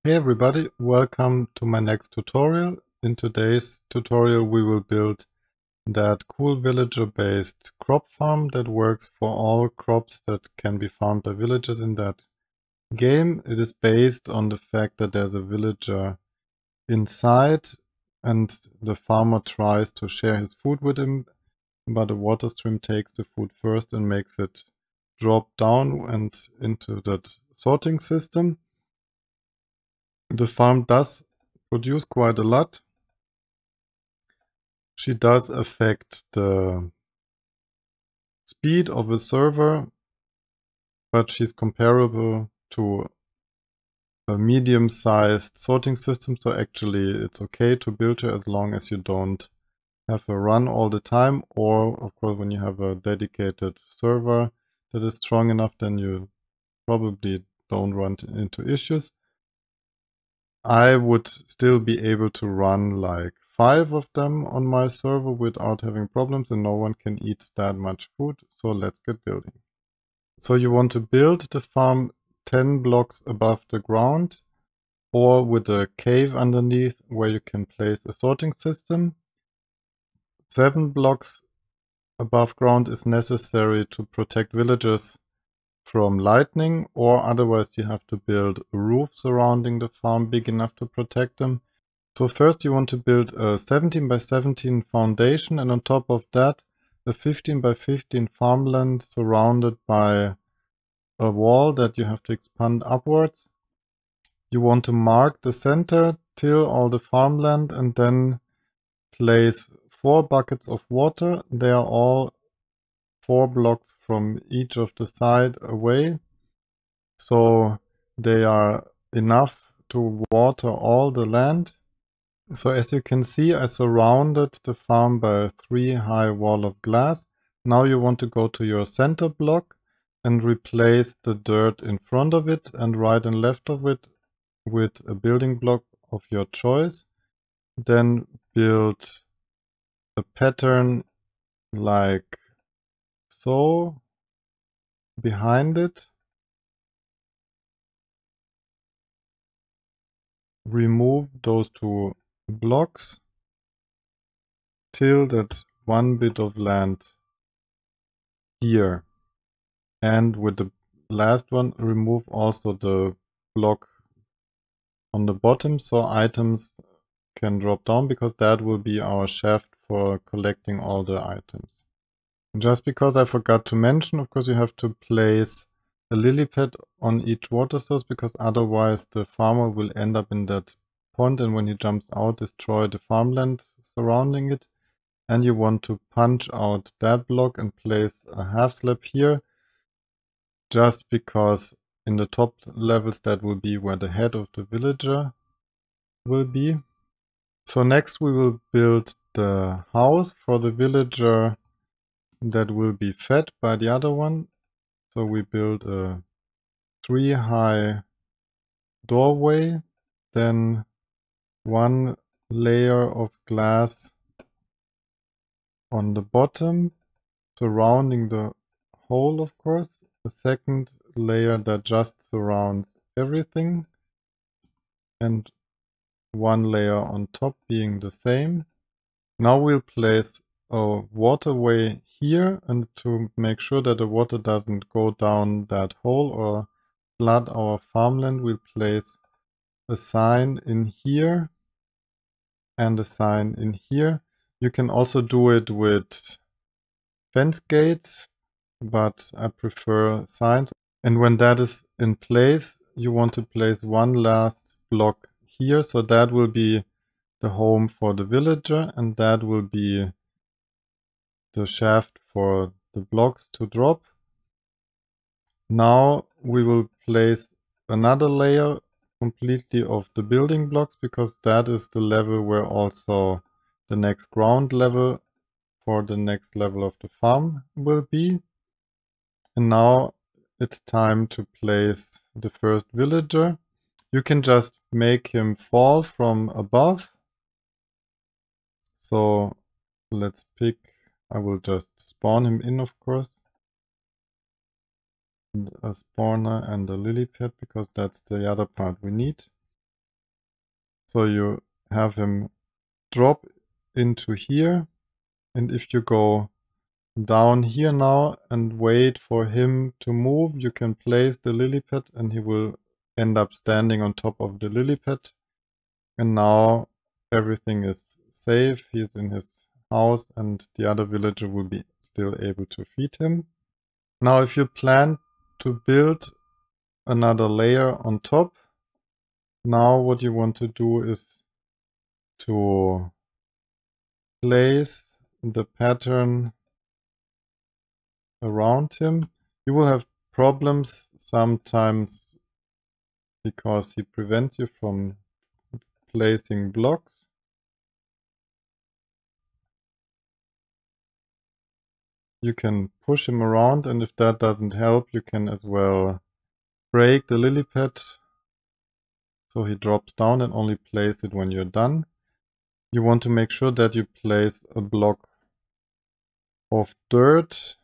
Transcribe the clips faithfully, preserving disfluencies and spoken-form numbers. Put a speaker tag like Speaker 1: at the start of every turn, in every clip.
Speaker 1: Hey everybody, welcome to my next tutorial. In today's tutorial we will build that cool villager-based crop farm that works for all crops that can be farmed by villagers in that game. It is based on the fact that there's a villager inside and the farmer tries to share his food with him, but a water stream takes the food first and makes it drop down and into that sorting system. The farm does produce quite a lot. She does affect the speed of a server, but she's comparable to a medium-sized sorting system, so actually it's okay to build her as long as you don't have her run all the time, or of course when you have a dedicated server that is strong enough, then you probably don't run into issues. I would still be able to run like five of them on my server without having problems, and no one can eat that much food. So let's get building. So you want to build the farm ten blocks above the ground or with a cave underneath where you can place a sorting system. Seven blocks above ground is necessary to protect villagers from lightning, or otherwise you have to build a roof surrounding the farm big enough to protect them. So first you want to build a seventeen by seventeen foundation, and on top of that a fifteen by fifteen farmland surrounded by a wall that you have to expand upwards. You want to mark the center, till all the farmland, and then place four buckets of water. They are all four blocks from each of the side away, so they are enough to water all the land. So as you can see, I surrounded the farm by a three high wall of glass. Now you want to go to your center block and replace the dirt in front of it and right and left of it with a building block of your choice. Then build a pattern like so behind it. Remove those two blocks till that one bit of land here, and with the last one remove also the block on the bottom so items can drop down, because that will be our shaft for collecting all the items. Just because I forgot to mention, of course you have to place a lily pad on each water source, because otherwise the farmer will end up in that pond and when he jumps out destroy the farmland surrounding it. And you want to punch out that block and place a half slab here, just because in the top levels that will be where the head of the villager will be. So next we will build the house for the villager that will be fed by the other one. So we build a three high doorway, then one layer of glass on the bottom surrounding the hole, of course, a second layer that just surrounds everything, and one layer on top being the same. Now we'll place a waterway here, and to make sure that the water doesn't go down that hole or flood our farmland, we'll place a sign in here and a sign in here. You can also do it with fence gates, but I prefer signs. And when that is in place, you want to place one last block here, so that will be the home for the villager, and that will be the shaft for the blocks to drop. Now we will place another layer completely of the building blocks, because that is the level where also the next ground level for the next level of the farm will be. And now it's time to place the first villager. You can just make him fall from above. So let's pick, I will just spawn him in, of course, a spawner and a lily pad, because that's the other part we need. So you have him drop into here, and if you go down here now and wait for him to move, you can place the lily pad and he will end up standing on top of the lily pad. And now everything is safe, he's in his house and the other villager will be still able to feed him. Now if you plan to build another layer on top, now what you want to do is to place the pattern around him. You will have problems sometimes because he prevents you from placing blocks. You can push him around, and if that doesn't help, you can as well break the lily pad so he drops down and only place it when you're done. You want to make sure that you place a block of dirt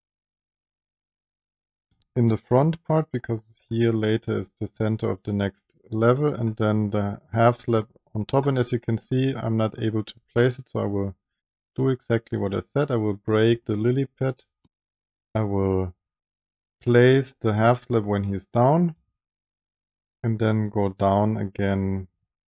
Speaker 1: in the front part, because here later is the center of the next level, and then the half slab on top. And as you can see, I'm not able to place it, so I will do exactly what I said. I will break the lily pad. I will place the half slab when he's down, and then go down again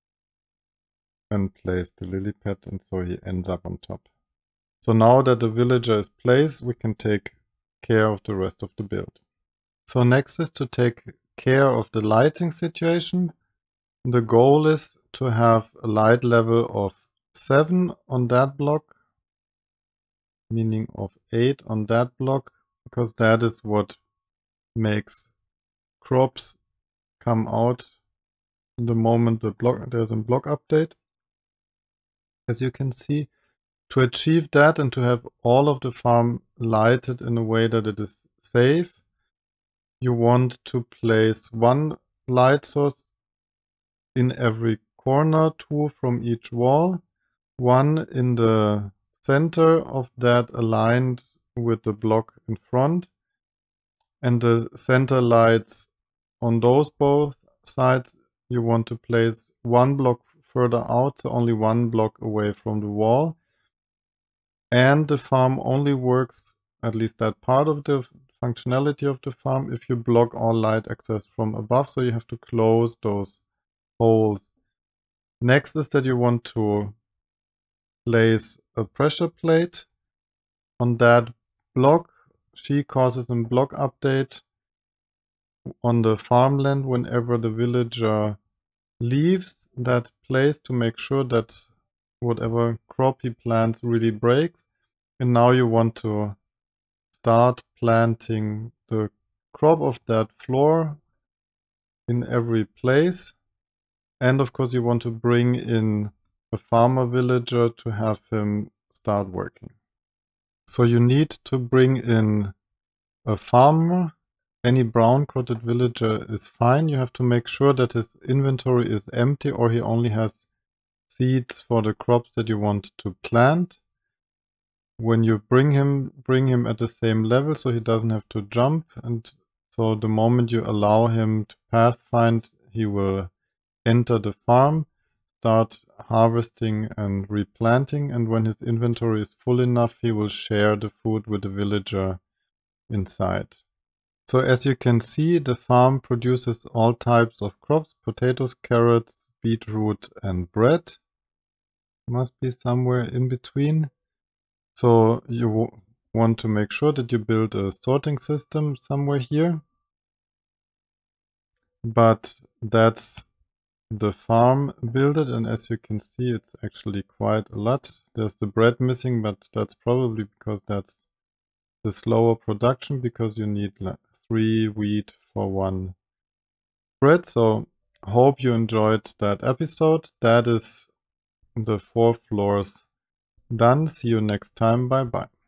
Speaker 1: and place the lily pad, and so he ends up on top. So now that the villager is placed, we can take care of the rest of the build. So next is to take care of the lighting situation. The goal is to have a light level of seven on that block, meaning of eight on that block, because that is what makes crops come out the moment the block there's a block update. As you can see, to achieve that and to have all of the farm lighted in a way that it is safe, you want to place one light source in every corner, two from each wall, one in the center of that aligned with the block in front, and the center lights on those both sides you want to place one block further out, so only one block away from the wall. And the farm only works, at least that part of the functionality of the farm, if you block all light access from above, so you have to close those holes. Next is that you want to place a pressure plate on that block. She causes a block update on the farmland whenever the villager leaves that place, to make sure that whatever crop he plants really breaks. And now you want to start planting the crop of that floor in every place. And of course you want to bring in a farmer villager to have him start working. So you need to bring in a farmer. Any brown coated villager is fine. You have to make sure that his inventory is empty, or he only has seeds for the crops that you want to plant. When you bring him, bring him at the same level so he doesn't have to jump. And so the moment you allow him to pathfind, he will enter the farm, start harvesting and replanting. And when his inventory is full enough, he will share the food with the villager inside. So as you can see, the farm produces all types of crops: potatoes, carrots, beetroot, and bread. Must be somewhere in between. So you want to make sure that you build a sorting system somewhere here. But that's the farm builded, and as you can see, it's actually quite a lot. There's the bread missing, but that's probably because that's the slower production, because you need like three wheat for one bread. So hope you enjoyed that episode. That is the four floors done. See you next time. Bye bye.